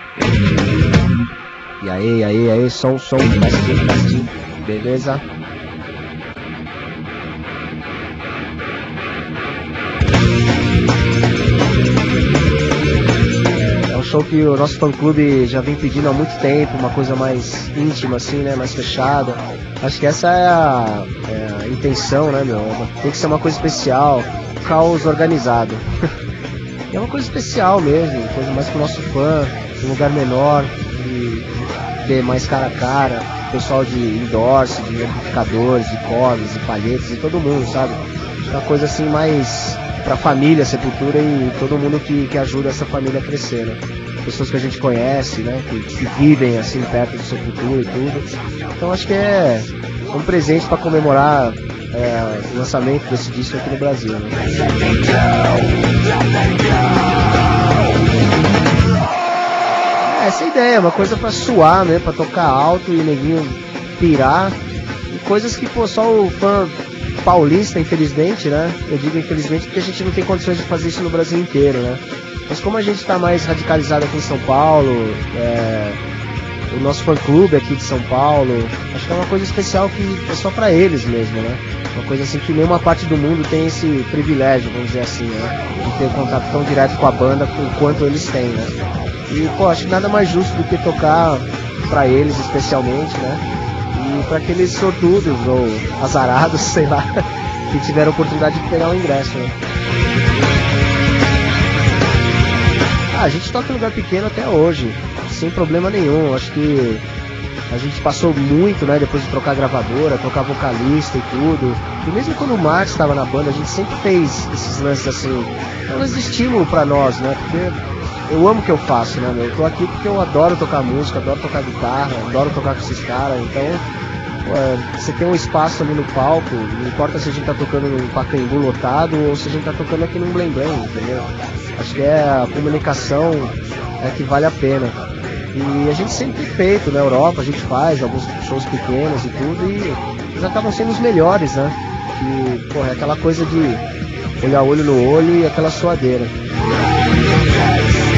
E aí, som, testinho, beleza? É um show que o nosso fã-clube já vem pedindo há muito tempo, uma coisa mais íntima assim, né, mais fechada. Acho que essa é a intenção, né, meu? Tem que ser uma coisa especial, caos organizado. É uma coisa especial mesmo, coisa mais pro nosso fã, um lugar menor, e ter mais cara a cara, pessoal de endorse, de amplificadores, de cordas, de palhetes, de todo mundo, sabe? Uma coisa assim mais pra família, Sepultura e todo mundo que ajuda essa família a crescer, né? Pessoas que a gente conhece, né? Que vivem assim perto do Sepultura e tudo. Então acho que é um presente para comemorar o lançamento desse disco aqui no Brasil, né? Essa é a ideia, uma coisa pra suar, né? Pra tocar alto e o neguinho pirar. E coisas que, pô, só o fã paulista, infelizmente, né? Eu digo infelizmente porque a gente não tem condições de fazer isso no Brasil inteiro, né? Mas como a gente tá mais radicalizado aqui em São Paulo, o nosso fã-clube aqui de São Paulo, acho que é uma coisa especial que é só pra eles mesmo, né? Uma coisa assim que nenhuma parte do mundo tem esse privilégio, vamos dizer assim, né? De ter contato tão direto com a banda quanto eles têm, né? E, pô, acho que nada mais justo do que tocar pra eles especialmente, né? E pra aqueles sortudos ou azarados, sei lá, que tiveram a oportunidade de pegar o ingresso, né? A gente toca em lugar pequeno até hoje, sem problema nenhum. Acho que a gente passou muito, né, depois de trocar gravadora, trocar vocalista e tudo. E mesmo quando o Marcos estava na banda, a gente sempre fez esses lances assim, um lance de estímulo pra nós, né? Porque eu amo o que eu faço, né, meu? Eu tô aqui porque eu adoro tocar música, adoro tocar guitarra, adoro tocar com esses caras. Então, você tem um espaço ali no palco, não importa se a gente tá tocando num Pacaembu lotado ou se a gente tá tocando aqui num Blém Blém, entendeu? Acho que a comunicação que vale a pena. E a gente sempre tem feito na Europa, a gente faz alguns shows pequenos e tudo, e eles acabam sendo os melhores, né? Que, porra, é aquela coisa de olhar olho no olho e aquela suadeira.